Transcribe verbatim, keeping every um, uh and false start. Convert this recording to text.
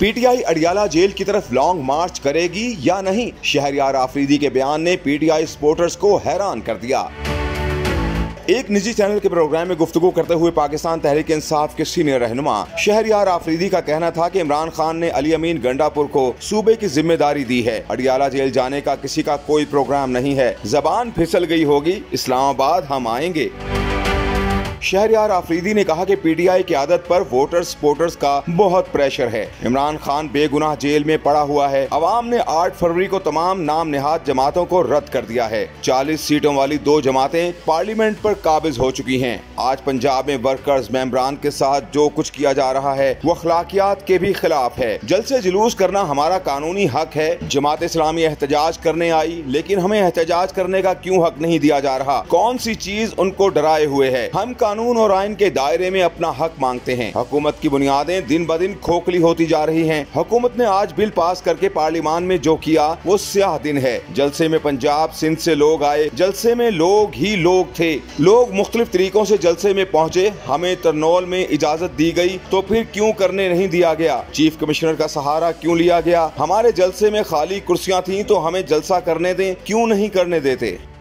PTI Adiala jail की तरफ long मार्च करेगी या नहीं? शहरयार आफरीदी के बयान ने पीटीआई सपोर्टर्स को हैरान कर दिया। एक निजी चैनल के प्रोग्राम में गुफ्तगू करते हुए पाकिस्तान तहरीक इंसाफ के सीनियर रहनुमा शहरयार आफरीदी का कहना था कि इमरान खान ने अली अमीन गंडापुर को सूबे की जिम्मेदारी दी है। अडियाला जेल जाने का किसी का कोई प्रोग्राम नहीं है। जबान फिसल गई होगी, इस्लामाबाद हम आएंगे। शहरयार आफरीदी ने कहा कि पीटीआई की आदत पर वोटर सपोर्टर्स का बहुत प्रेशर है। इमरान खान बेगुनाह जेल में पड़ा हुआ है। अवाम ने आठ फरवरी को तमाम नाम निहाद जमातों को रद्द कर दिया है। चालीस सीटों वाली दो जमातें पार्लियामेंट पर काबिज हो चुकी हैं। आज पंजाब में वर्कर्स मेंबरान के साथ जो कुछ किया जा रहा है वो अखलाकियात के भी खिलाफ है। जलसे जुलूस करना हमारा कानूनी हक है। जमात इस्लामी एहतजाज करने आई, लेकिन हमें एहतजाज करने का क्यों हक नहीं दिया जा रहा? कौन सी चीज उनको डराए हुए है? हम कानून और आइन के दायरे में अपना हक मांगते हैं। हुकूमत की बुनियादें दिन ब दिन खोखली होती जा रही हैं। हुकूमत ने आज बिल पास करके पार्लियामान में जो किया वो स्याह दिन है। जलसे में पंजाब सिंध से लोग आए। जलसे में लोग ही लोग थे। लोग मुख्तलिफ तरीकों से जलसे में पहुंचे। हमें तरनौल में इजाजत दी गई तो फिर क्यों करने नहीं दिया गया? चीफ कमिश्नर का सहारा क्यों लिया गया? हमारे जलसे में खाली कुर्सियां थी तो हमें जलसा करने दें, क्यों नहीं करने देते?